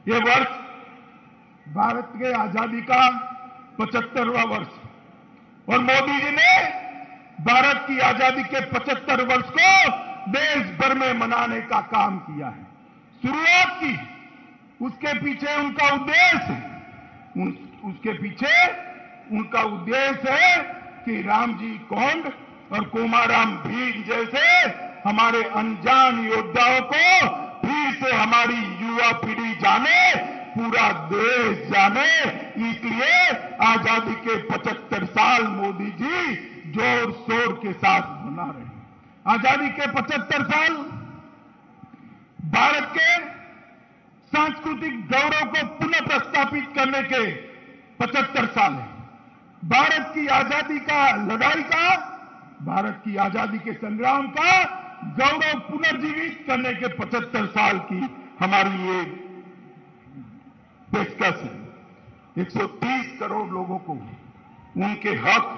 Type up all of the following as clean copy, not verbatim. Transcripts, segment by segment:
ये वर्ष भारत के आजादी का 75वां वर्ष और मोदी जी ने भारत की आजादी के 75 वर्ष को देश भर में मनाने का काम किया है, शुरुआत की। उसके पीछे उनका उद्देश्य उसके पीछे उनका उद्देश्य है कि रामजी कोंड और कोमाराम भीम जैसे हमारे अनजान योद्धाओं को फिर से हमारी युवा पीढ़ी जाने, पूरा देश जाने। इसलिए आजादी के 75 साल मोदी जी जोर शोर के साथ मना रहे हैं। आजादी के 75 साल भारत के सांस्कृतिक गौरव को पुनः प्रस्थापित करने के 75 साल है। भारत की आजादी का लड़ाई का, भारत की आजादी के संग्राम का गौरव पुनर्जीवित करने के 75 साल की हमारी ये पेशकश है। 130 करोड़ लोगों को उनके हक,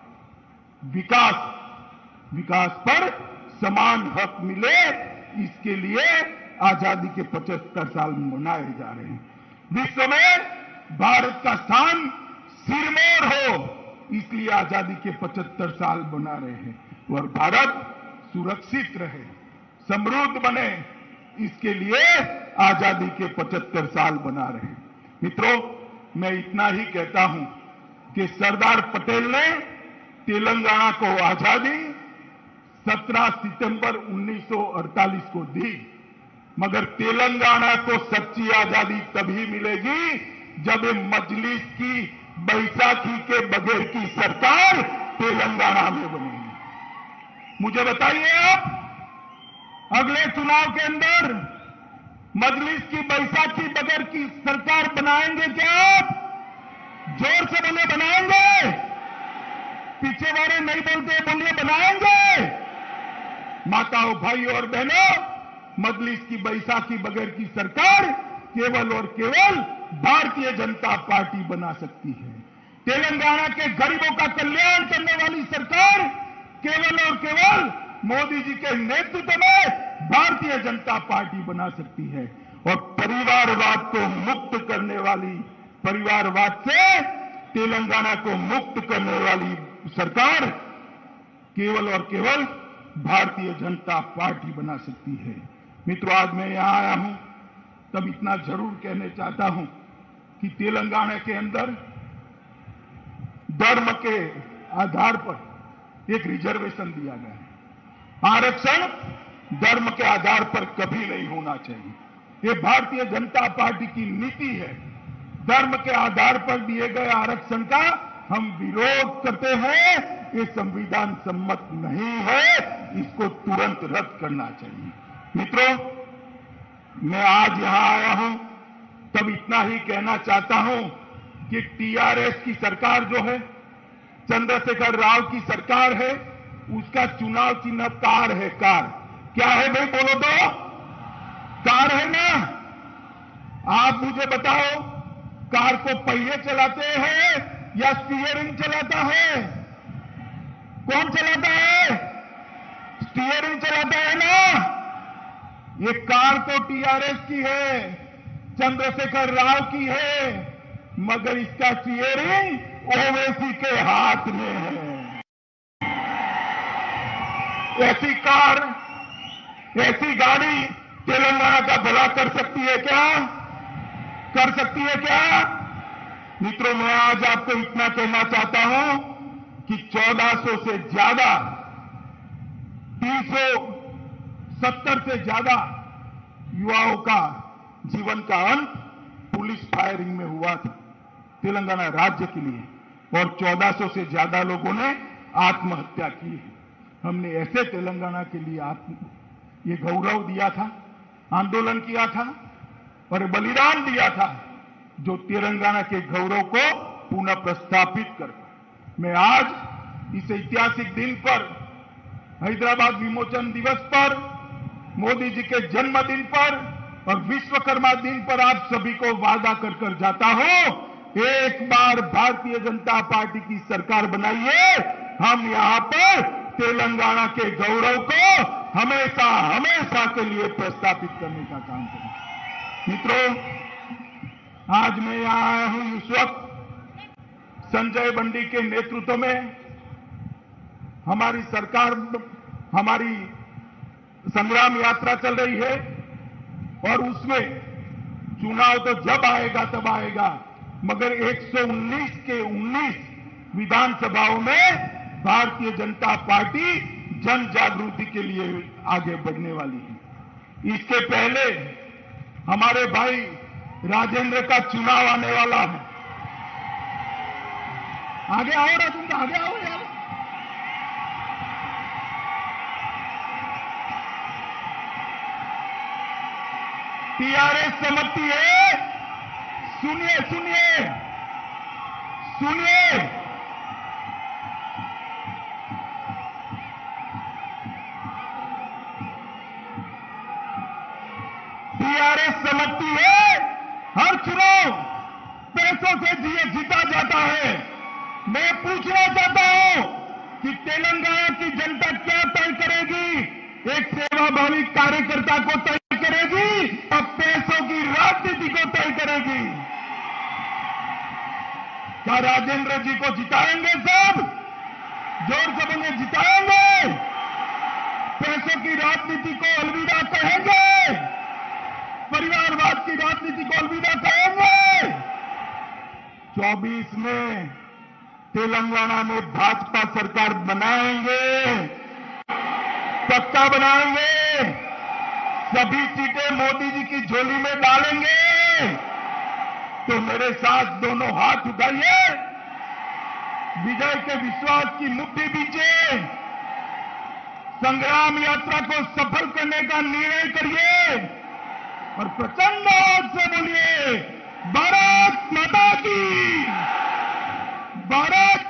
विकास पर समान हक मिले, इसके लिए आजादी के 75 साल मनाए जा रहे हैं। विश्व में भारत का स्थान सिरमौर हो, इसलिए आजादी के 75 साल मना रहे हैं। और भारत सुरक्षित रहे, समृद्ध बने, इसके लिए आजादी के 75 साल बना रहे हैं। मित्रों, मैं इतना ही कहता हूं कि सरदार पटेल ने तेलंगाना को आजादी 17 सितंबर 1948 को दी, मगर तेलंगाना को सच्ची आजादी तभी मिलेगी जब मजलिस की बैसाखी के बगैर की सरकार तेलंगाना में बनेगी। मुझे बताइए, आप अगले चुनाव के अंदर मजलिस की बैसाखी बगैर की सरकार बनाएंगे क्या? आप जोर से बोले, बनाएंगे? पीछे वाले नहीं बोलते, बोलिए बनाएंगे। माताओं, भाइयों और बहनों, मजलिस की बैसाखी बगैर की सरकार केवल और केवल भारतीय जनता पार्टी बना सकती है। तेलंगाना के गरीबों का कल्याण करने वाली सरकार केवल और केवल मोदी जी के नेतृत्व में भारतीय जनता पार्टी बना सकती है। और परिवारवाद को मुक्त करने वाली, परिवारवाद से तेलंगाना को मुक्त करने वाली सरकार केवल और केवल भारतीय जनता पार्टी बना सकती है। मित्रों, आज मैं यहां आया हूं तब इतना जरूर कहना चाहता हूं कि तेलंगाना के अंदर धर्म के आधार पर एक रिजर्वेशन दिया गया है। आरक्षण धर्म के आधार पर कभी नहीं होना चाहिए। ये भारतीय जनता पार्टी की नीति है। धर्म के आधार पर दिए गए आरक्षण का हम विरोध करते हैं। ये संविधान सम्मत नहीं है, इसको तुरंत रद्द करना चाहिए। मित्रों, मैं आज यहां आया हूं तब इतना ही कहना चाहता हूं कि टीआरएस की सरकार जो है, चंद्रशेखर राव की सरकार है, उसका चुनाव चिन्ह कार है। कार क्या है भाई, बोलो तो? कार है ना? आप मुझे बताओ, कार को पहिए चलाते हैं या स्टीयरिंग चलाता है? कौन चलाता है? स्टीयरिंग चलाता है ना? ये कार तो टीआरएस की है, चंद्रशेखर राव की है, मगर इसका स्टीयरिंग ओवैसी के हाथ में है। ऐसी कार, ऐसी गाड़ी तेलंगाना का भला कर सकती है क्या? कर सकती है क्या? मित्रों, मैं आज आपको इतना कहना चाहता हूं कि 1400 से ज्यादा, 370 से ज्यादा युवाओं का जीवन का अंत पुलिस फायरिंग में हुआ था तेलंगाना राज्य के लिए, और 1400 से ज्यादा लोगों ने आत्महत्या की है। हमने ऐसे तेलंगाना के लिए ये गौरव दिया था, आंदोलन किया था और बलिदान दिया था, जो तेलंगाना के गौरव को पुनः प्रस्थापित कर। मैं आज इस ऐतिहासिक दिन पर, हैदराबाद विमोचन दिवस पर, मोदी जी के जन्मदिन पर और विश्वकर्मा दिन पर आप सभी को वादा कर जाता हूं, एक बार भारतीय जनता पार्टी की सरकार बनाइए, हम यहां पर तेलंगाना के गौरव को हमेशा हमेशा के लिए प्रस्थापित करने का काम करें। मित्रों, आज मैं यहां आया हूं इस वक्त संजय बंडी के नेतृत्व में हमारी सरकार, हमारी संग्राम यात्रा चल रही है और उसमें चुनाव तो जब आएगा तब आएगा, मगर 119 के 19 विधानसभाओं में भारतीय जनता पार्टी जन जागृति के लिए आगे बढ़ने वाली है। इसके पहले हमारे भाई राजेंद्र का चुनाव आने वाला है। आगे आओ राजेंद्र, आगे आओ यार। टीआरएस समझती है, सुनिए सुनिए सुनिए, टीआरएस समझती है हर चुनाव पैसों से जीता जाता है। मैं पूछना चाहता हूं कि तेलंगाना की जनता क्या तय करेगी? एक सेवाभावी कार्यकर्ता को तय करेगी और पैसों की राजनीति को तय करेगी? क्या राजेंद्र जी को जिताएंगे? सब जोर से बोलिए, जिताएंगे? पैसों की राजनीति को अलविदा कहेंगे? परिवारवाद की राजनीति को अलविदा कहेंगे? 24 में तेलंगाना में भाजपा सरकार बनाएंगे, पक्का बनाएंगे। सभी सीटें मोदी जी की झोली में डालेंगे। तो मेरे साथ दोनों हाथ उठाइए, विजय के विश्वास की मुट्ठी दीजिए, संग्राम यात्रा को सफल करने का निर्णय करिए और प्रचंड आवाज से बोलिए, भारत माता की, भारत